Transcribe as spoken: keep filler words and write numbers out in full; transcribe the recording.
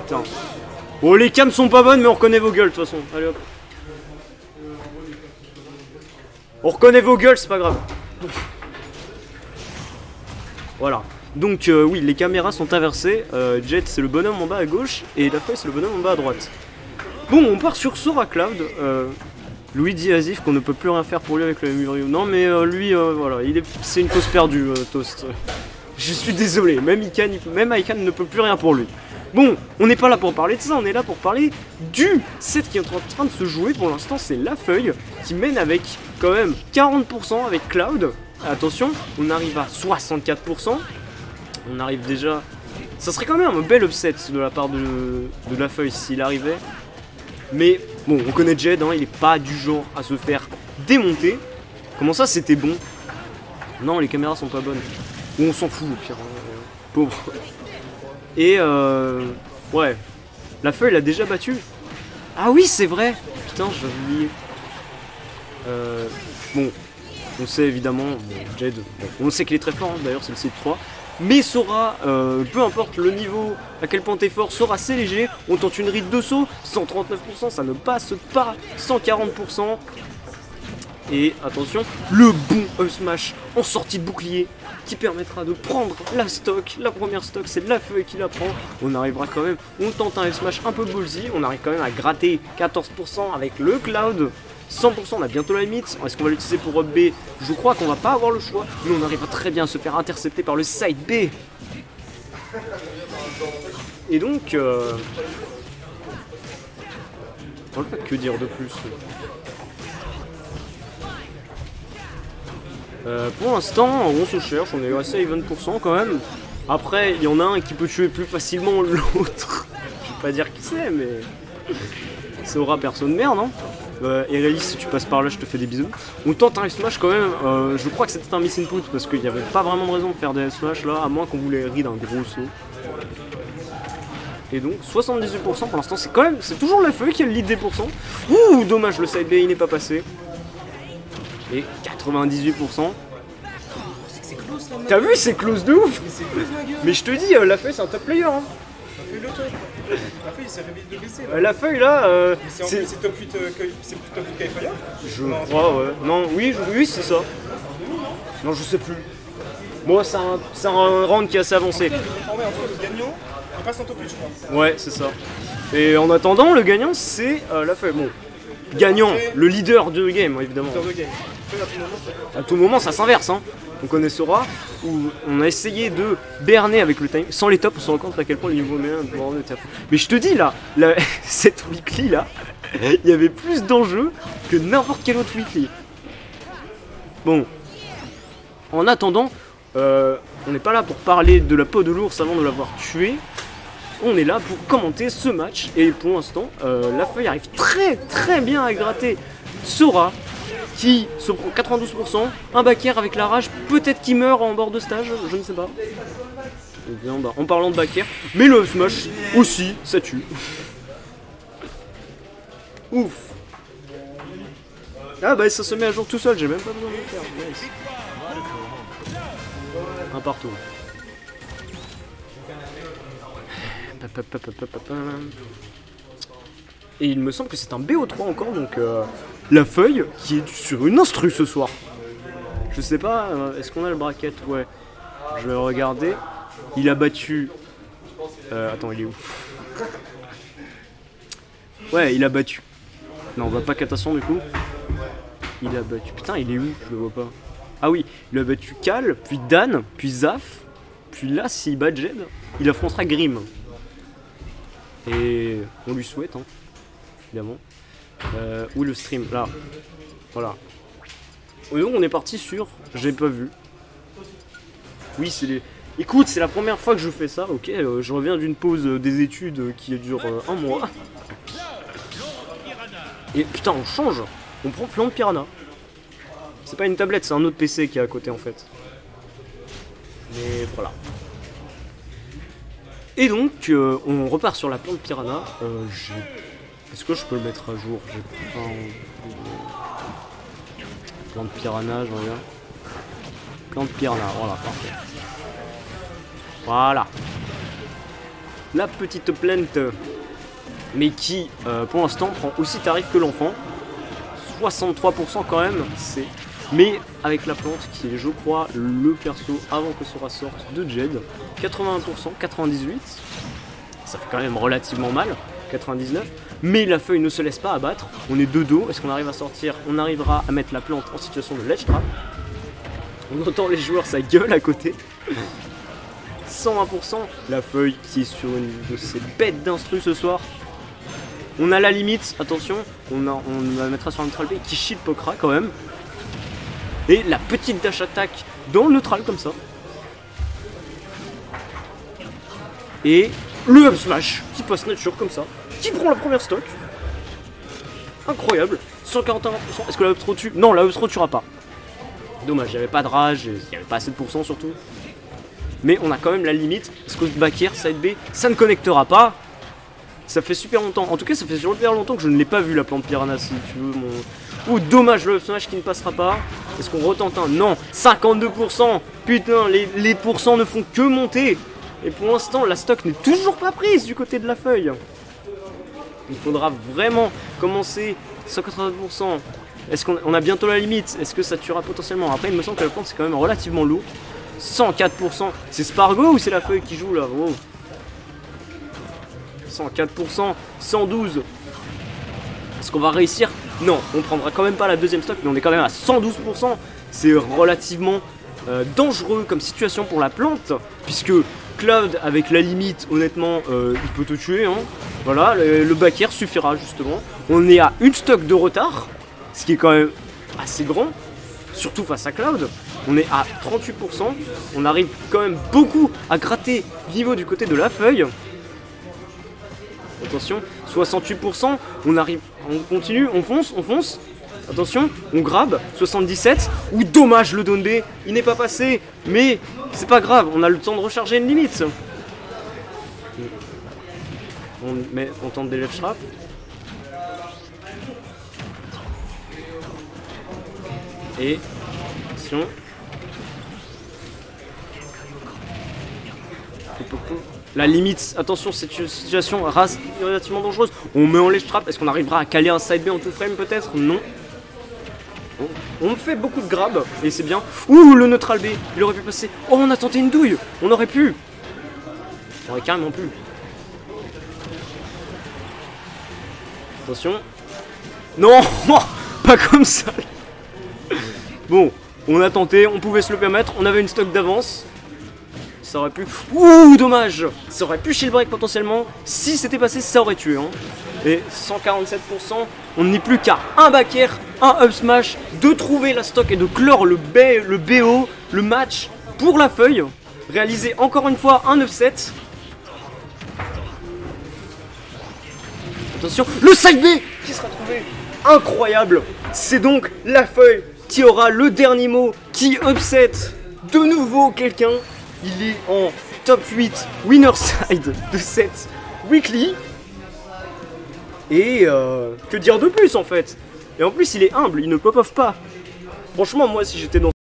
putain. Bon, les cams sont pas bonnes, mais on reconnaît vos gueules de toute façon. Allez hop. On reconnaît vos gueules, c'est pas grave. Voilà. Donc euh, oui, les caméras sont inversées. Euh, Jet c'est le bonhomme en bas à gauche et La Feuille c'est le bonhomme en bas à droite. Bon, on part sur Sora Cloud. Euh, Louis dit à Zif qu'on ne peut plus rien faire pour lui avec le Murio. Non mais euh, lui, euh, voilà, il est, c'est une cause perdue, euh, Toast. Je suis désolé, même Ikan, même Ikan ne peut plus rien pour lui. Bon, on n'est pas là pour parler de ça, on est là pour parler du set qui est en train de se jouer. Pour l'instant, c'est La Feuille qui mène avec quand même quarante pour cent avec Cloud. Attention, on arrive à soixante-quatre pour cent. On arrive déjà... Ça serait quand même un bel upset de la part de, de La Feuille s'il arrivait. Mais bon, on connaît Jed, hein, il est pas du genre à se faire démonter. Comment ça, c'était bon? Non, les caméras sont pas bonnes. Ou on s'en fout, au pire. Euh, pauvre. Et euh... ouais. La Feuille l'a déjà battu. Ah oui, c'est vrai. Putain, je vais oublier. Euh... Bon, on sait évidemment, bon, Jed, bon, on sait qu'il est très fort, hein, d'ailleurs c'est le site trois. Mais Sora, euh, peu importe le niveau, à quel point t'es fort, Sora c'est léger. On tente une ride de saut, cent trente-neuf pour cent, ça ne passe pas, cent quarante pour cent. Et attention, le bon up smash en sortie de bouclier qui permettra de prendre la stock. La première stock, c'est La Feuille qui la prend. On arrivera quand même, on tente un up smash un peu ballsy, on arrive quand même à gratter quatorze pour cent avec le Cloud. cent pour cent, on a bientôt la limite. Est-ce qu'on va l'utiliser pour up B? Je crois qu'on va pas avoir le choix. Mais on arrive très bien à se faire intercepter par le side B. Et donc... Euh... Voilà, que dire de plus? euh, Pour l'instant, on se cherche. On est assez à vingt pour cent quand même. Après, il y en a un qui peut tuer plus facilement l'autre. Je vais pas dire qui c'est, mais... Ça aura personne de merde, hein. Euh, Erelis, si tu passes par là, je te fais des bisous. On tente un smash quand même. Euh, je crois que c'était un miss input parce qu'il n'y avait pas vraiment de raison de faire des smash là, à moins qu'on voulait read un gros saut. Et donc soixante-dix-huit pour cent pour l'instant, c'est quand même, c'est toujours La Feuille qui a le lead des pourcents. Ouh, dommage, le side B il n'est pas passé. Et quatre-vingt-dix-huit pour cent. T'as vu, c'est close de ouf. Mais je te dis, euh, La Feuille c'est un top player. Hein. La Feuille, il s'est réveillé de blessé. Euh, la Feuille là, euh, c'est top huit euh, Kayfire. Je crois, ouais. Non, oui, je, oui c'est ça. Non, je sais plus. Moi, c'est un, c'est un round qui est assez avancé. En vrai, en fait, le gagnant, il passe en top huit, je crois. Ouais, c'est ça. Et en attendant, le gagnant, c'est euh, La Feuille. Bon, gagnant, le leader de game, évidemment. Leader de game. À tout moment, ça s'inverse, hein. On connaît Sora, où on a essayé de berner avec le time. Sans les tops, on se rend compte à quel point le niveau médian était à fond. Mais je te dis, là, la, cette weekly, là, il y avait plus d'enjeux que n'importe quel autre weekly. Bon. En attendant, euh, on n'est pas là pour parler de la peau de l'ours avant de l'avoir tué. On est là pour commenter ce match. Et pour l'instant, euh, La Feuille arrive très très bien à gratter Sora, qui se prend quatre-vingt-douze pour cent, un back air avec la rage, peut-être qu'il meurt en bord de stage, je ne sais pas. Et bien, bah, en parlant de back air, mais le smash aussi, ça tue. Ouf. Ah bah ça se met à jour tout seul, j'ai même pas besoin de le faire. Nice. Un partout. Et il me semble que c'est un B O trois encore, donc euh, La Feuille qui est sur une instru ce soir. Je sais pas, euh, est-ce qu'on a le bracket? Ouais. Je vais regarder. Il a battu... Euh, attends, il est où? Ouais, il a battu. Non, on va pas Catasson du coup. Il a battu... Putain, il est où? Je le vois pas. Ah oui, il a battu Cal, puis Dan, puis Zaf. Puis là, s'il bat Jed, il affrontera Grim. Et on lui souhaite, hein, évidemment. Euh, où est le stream? Là. Voilà. Et donc on est parti sur... J'ai pas vu. Oui, c'est les... Écoute, c'est la première fois que je fais ça, ok. Euh, je reviens d'une pause euh, des études euh, qui dure euh, un mois. Et putain, on change. On prend Plante Piranha. C'est pas une tablette, c'est un autre P C qui est à côté en fait. Mais voilà. Et donc, euh, on repart sur la Plante Piranha. Euh, Est-ce que je peux le mettre à jour? J'ai pas envie de... Plante Piranha, je regarde. Plante Piranha, voilà, parfait. Voilà. la petite plainte, mais qui euh, pour l'instant prend aussi tarif que l'enfant. soixante-trois pour cent quand même, c'est... Mais avec la plante qui est je crois le perso avant que Sora sorte de Jed. quatre-vingts pour cent, quatre-vingt-dix-huit, ça fait quand même relativement mal, quatre-vingt-dix-neuf. Mais la feuille ne se laisse pas abattre, on est de dos, est-ce qu'on arrive à sortir? On arrivera à mettre la plante en situation de ledge trap. On entend les joueurs, ça gueule à côté. cent vingt pour cent, la feuille qui est sur une de ces bêtes d'instru ce soir. On a la limite, attention, on, a, on la mettra sur un neutral B qui shield Pokra quand même. Et la petite dash attack dans le neutral comme ça. Et le up smash qui passe nature comme ça, qui prend la première stock. Incroyable, cent quarante et un pour cent. Est-ce que la up throw tue? Non, la up throw tuera pas. Dommage, il n'y avait pas de rage, il n'y avait pas assez de pourcents surtout. Mais on a quand même la limite. Est-ce que back air, side B, ça ne connectera pas? Ça fait super longtemps. En tout cas, ça fait super longtemps que je ne l'ai pas vu la plante piranha si tu veux. Mon... Oh, dommage, le up smash qui ne passera pas. Est-ce qu'on retente un? Non, cinquante-deux pour cent. Putain, les, les pourcents ne font que monter. Et pour l'instant, la stock n'est toujours pas prise du côté de la feuille. Il faudra vraiment commencer cent quatre-vingts pour cent. Est-ce qu'on on a bientôt la limite? Est-ce que ça tuera potentiellement? Après, il me semble que la plante, c'est quand même relativement lourd. cent quatre pour cent. C'est Spargo ou c'est la feuille qui joue là? Wow. cent quatre pour cent. cent douze. Est-ce qu'on va réussir? Non, on prendra quand même pas la deuxième stock, mais on est quand même à cent douze pour cent. C'est relativement euh, dangereux comme situation pour la plante, puisque Cloud avec la limite, honnêtement, euh, il peut te tuer. Hein. Voilà, le, le back air suffira justement. On est à une stock de retard, ce qui est quand même assez grand, surtout face à Cloud. On est à trente-huit pour cent. On arrive quand même beaucoup à gratter niveau du côté de la feuille. Attention, soixante-huit pour cent. On arrive, on continue, on fonce, on fonce. Attention, on grabe, soixante-dix-sept. Ou dommage, le down B, il n'est pas passé. Mais c'est pas grave, on a le temps de recharger une limite. On, met, on tente des ledge traps. Et attention. La limite, attention, cette situation rase relativement dangereuse. On met en ledge trap, est-ce qu'on arrivera à caler un side B en two frame peut-être? Non. On fait beaucoup de grab et c'est bien. Ouh, le neutral B, il aurait pu passer. Oh, on a tenté une douille, on aurait pu. On aurait carrément pu. Attention. Non, pas comme ça. Bon, on a tenté, on pouvait se le permettre, on avait une stock d'avance. Ça aurait pu... Ouh, dommage. Ça aurait pu shield break potentiellement. Si c'était passé, ça aurait tué. Hein. Et cent quarante-sept pour cent, on n'est plus qu'à un back air, un up smash, de trouver la stock et de clore le, B, le B O, le match pour la feuille. Réaliser encore une fois un upset. Attention, le side B qui sera trouvé. Incroyable. C'est donc la feuille qui aura le dernier mot, qui upset de nouveau quelqu'un. Il est en top huit winner side de cette weekly. Et euh, que dire de plus en fait? Et en plus il est humble, il ne pop-off pas. Franchement moi si j'étais dans